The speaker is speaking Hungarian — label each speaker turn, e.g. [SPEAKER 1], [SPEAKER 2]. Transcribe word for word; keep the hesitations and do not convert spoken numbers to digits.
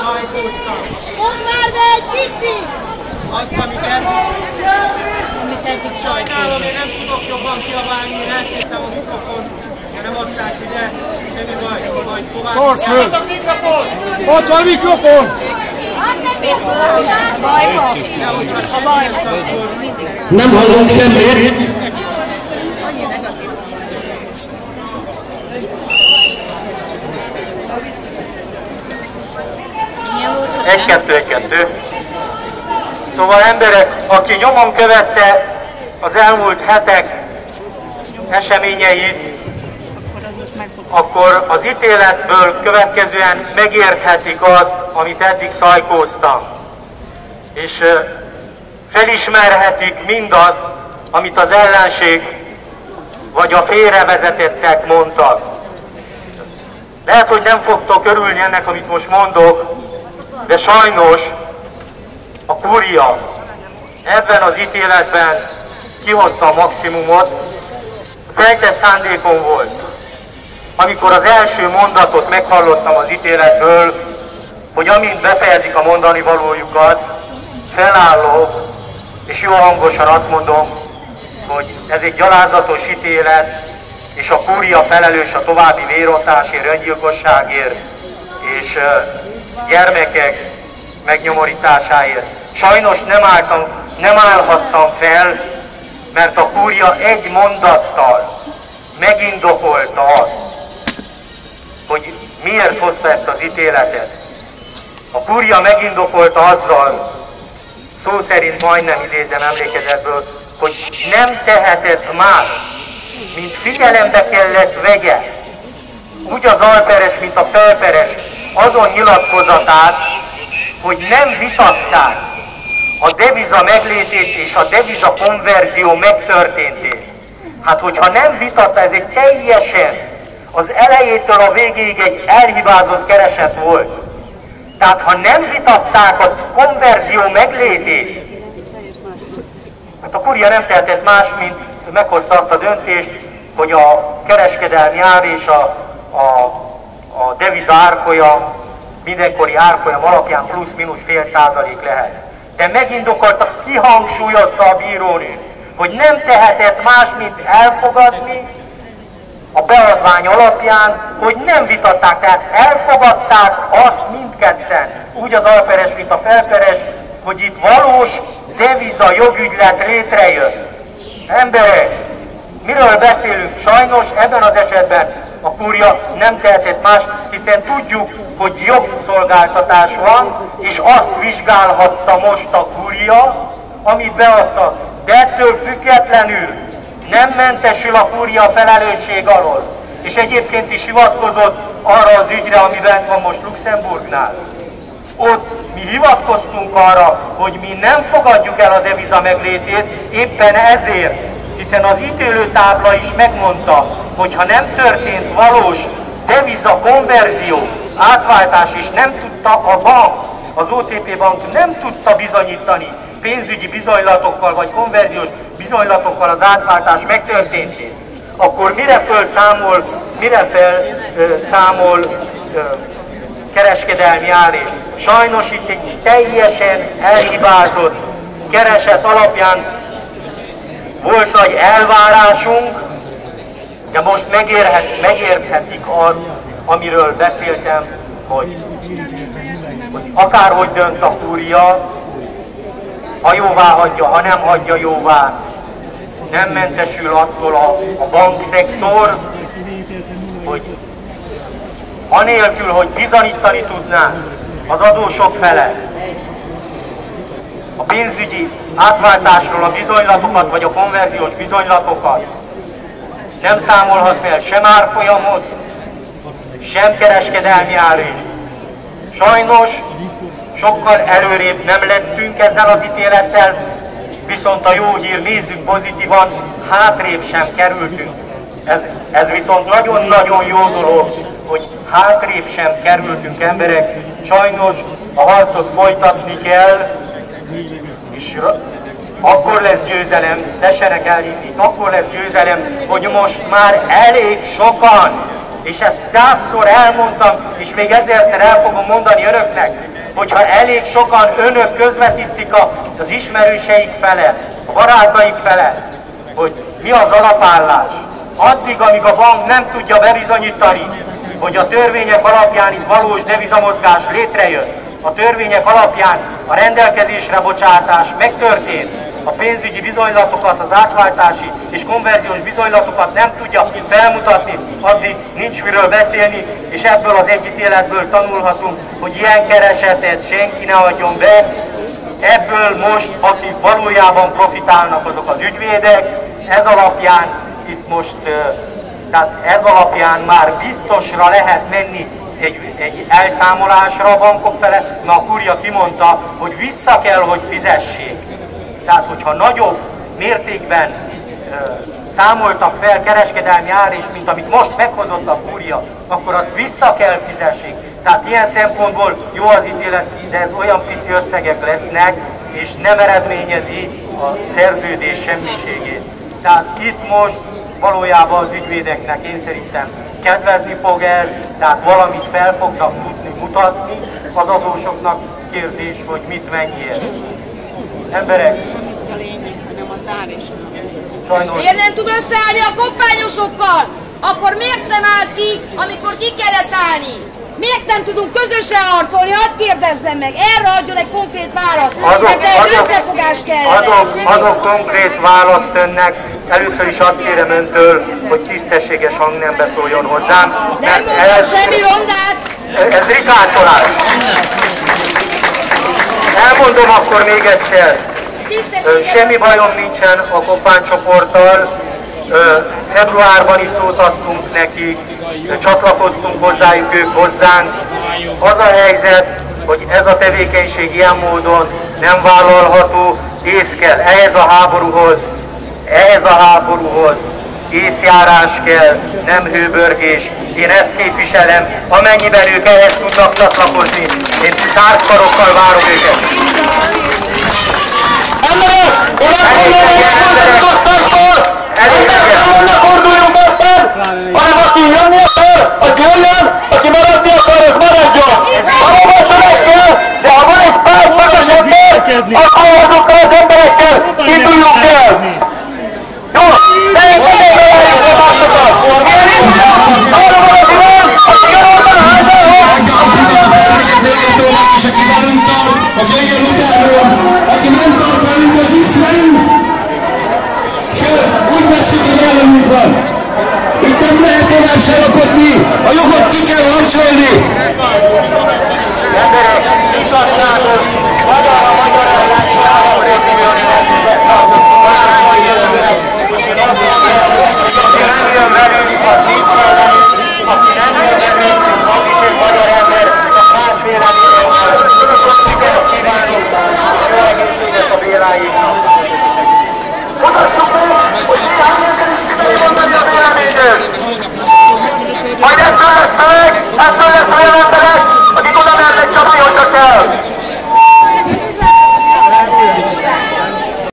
[SPEAKER 1] sajtóztam.
[SPEAKER 2] Mondd már be egy kicsit!
[SPEAKER 1] Azt, amit eddig...
[SPEAKER 2] Amit eddig
[SPEAKER 1] Sajnálom, én nem tudok jobban kiabálni, én elkértem a mikrofont, de nem hozták ide, semmi baj, majd tovább.
[SPEAKER 3] Tarts föl!
[SPEAKER 1] A mikrofon!
[SPEAKER 3] Ott van a mikrofon!
[SPEAKER 4] Nem hallunk semmit!
[SPEAKER 5] Egy, kettő, egy, kettő. Szóval emberek, aki nyomon követte az elmúlt hetek eseményeit, akkor az ítéletből következően megérthetik azt, amit eddig szajkóztam. És felismerhetik mindazt, amit az ellenség vagy a félrevezetettek mondtak. Lehet, hogy nem fogtok örülni ennek, amit most mondok, de sajnos a kúria ebben az ítéletben kihozta a maximumot, fejtett szándékom volt. Amikor az első mondatot meghallottam az ítéletből, hogy amint befejezik a mondani valójukat, felállok, és jó hangosan azt mondom, hogy ez egy gyalázatos ítélet, és a kúria felelős a további vérontásért, öngyilkosságért, és gyermekek megnyomorításáért. Sajnos nem, álltam, nem állhattam fel, mert a kúria egy mondattal megindokolta azt, hogy miért hozta ezt az ítéletet. A kúria megindokolta azzal, szó szerint majdnem idézem emlékezetből, hogy nem tehetett más, mint figyelembe kellett vegye, úgy az alperes, mint a felperes azon nyilatkozatát, hogy nem vitatták a deviza meglétét és a deviza konverzió megtörténtét. Hát hogyha nem vitatta, ez egy teljesen az elejétől a végéig egy elhibázott kereset volt. Tehát ha nem vitatták a konverzió meglétét, hát a kúria nem tehetett más, mint meghozta azt a döntést, hogy a kereskedelmi ár és a, a, a deviza árfolyam, mindenkori árfolyam alapján plusz-minusz fél százalék lehet. De megindokolta, kihangsúlyozta a bírónő, hogy nem tehetett más, mint elfogadni a beadvány alapján, hogy nem vitatták, tehát elfogadták azt mindketten, úgy az alperes, mint a felperes, hogy itt valós deviza jogügylet létrejött. Emberek, miről beszélünk? Sajnos ebben az esetben a kúria nem tehetett más, hiszen tudjuk, hogy jogszolgáltatás van, és azt vizsgálhatta most a kúria, amit beadta. De ettől függetlenül nem mentesül a kúria a felelősség alól. És egyébként is hivatkozott arra az ügyre, amiben van most Luxemburgnál. Ott mi hivatkoztunk arra, hogy mi nem fogadjuk el a deviza meglétét, éppen ezért, hiszen az ítélőtábla is megmondta, hogy ha nem történt valós deviza konverzió, átváltás, és nem tudta a bank, az o té pé bank nem tudta bizonyítani pénzügyi bizonylatokkal vagy konverziós bizonylatokkal az átváltás megtörténtét, akkor mire felszámol, mire felszámol kereskedelmi árést? Sajnos itt egy teljesen elhibázott kereset alapján volt nagy elvárásunk, de most megérhet, megérthetik azt, amiről beszéltem, hogy, hogy akárhogy dönt a kúria, ha jóvá hagyja, ha nem hagyja jóvá, nem mentesül attól a, a bankszektor, hogy anélkül, hogy bizonyítani tudná az adósok fele a pénzügyi átváltásról a bizonylatokat, vagy a konverziós bizonylatokat, nem számolhat fel sem árfolyamot, sem kereskedelmi árést. Sajnos sokkal előrébb nem lettünk ezzel az ítélettel, viszont a jó hír, nézzük pozitívan, hátrébb sem kerültünk. Ez, ez viszont nagyon-nagyon jó dolog, hogy hátrébb sem kerültünk, emberek. Sajnos a harcot folytatni kell, és akkor lesz győzelem, tessenek elhinni, akkor lesz győzelem, hogy most már elég sokan, és ezt százszor elmondtam, és még ezerszer el fogom mondani önöknek, hogyha elég sokan önök közvetítik az ismerőseik fele, a barátaik fele, hogy mi az alapállás, addig, amíg a bank nem tudja bebizonyítani, hogy a törvények alapján itt valós devizamozgás létrejött, a törvények alapján a rendelkezésre bocsátás megtörtént, a pénzügyi bizonylatokat, az átváltási és konverziós bizonylatokat nem tudja felmutatni, addig nincs miről beszélni, és ebből az egyítéletből tanulhatunk, hogy ilyen keresetet senki ne adjon be. Ebből most, akik valójában profitálnak, azok az ügyvédek, ez alapján itt most, tehát ez alapján már biztosra lehet menni egy, egy elszámolásra a bankok fele, mert a kúria kimondta, hogy vissza kell, hogy fizessék. Tehát, hogyha nagyobb mértékben ö, számoltak fel kereskedelmi ár is, mint amit most meghozott a kúria, akkor azt vissza kell fizessék. Tehát ilyen szempontból jó az ítélet, de ez olyan pici összegek lesznek, és nem eredményezi a szerződés semmiségét. Tehát itt most valójában az ügyvédeknek én szerintem kedvezni fog ez, tehát valamit fel fognak tudni mutatni az adósoknak. Kérdés, hogy mit mennyiért. Emberek, sajnos...
[SPEAKER 2] Miért nem tud összeállni a koppányosokkal? Akkor miért nem állt ki, amikor ki kellett állni? Miért nem tudunk közösen harcolni? Hadd kérdezzem meg, erre adjon egy konkrét választ,
[SPEAKER 5] adok,
[SPEAKER 2] mert egy
[SPEAKER 5] adok,
[SPEAKER 2] összefogás kellene.
[SPEAKER 5] Adok, adok konkrét választ önnek, először is azt kérem öntől, hogy tisztességes hangnembe szóljon hozzám.
[SPEAKER 2] Nem mondtam semmi rondát!
[SPEAKER 5] Ez rikácsolás. Elmondom akkor még egyszer, semmi bajom nincsen a koppánycsoporttal, februárban is szót adtunk nekik, csatlakoztunk hozzájuk, ők hozzánk. Az a helyzet, hogy ez a tevékenység ilyen módon nem vállalható, ész kell ehhez a háborúhoz, ehhez a háborúhoz észjárás kell, nem hőbörgés. Én ezt képviselem, amennyiben ők ehhez tudnak csatlakozni, én tárgykarokkal várom őket.
[SPEAKER 4] Emberek! Emberek, ne forduljunk összed! Hanem aki jönni akar, az jöjjön, aki maradni akar, az maradjon! Valóban meg kell, de ha van egy pár fontosabb mér, akkor azokkal az emberekkel induljunk el! Jó, de is megtaláljuk a másokat! Arra valaki van, aki jön onnan a házához!
[SPEAKER 3] És aki velünk tart, az jöjjön utánul, aki nem tart velünk, az nincs velünk. Sőt, úgy veszünk, hogy ellenünk van. Itt nem lehet tovább sarakodni, a jogot ki kell harcolni.
[SPEAKER 5] Emberek, igazságos, magyar a magyar ellen, és három részében aki nem jön velünk, az nincs velünk, aki nem jön velünk, az is egy magyar ember, csak más véleménye van. Sikert kívánunk, jó egészséget a Béláiknak. Mutassuk meg, hogy hányszor is tudjuk mondani a véleményről. Majd ettől lesz meg, ettől lesz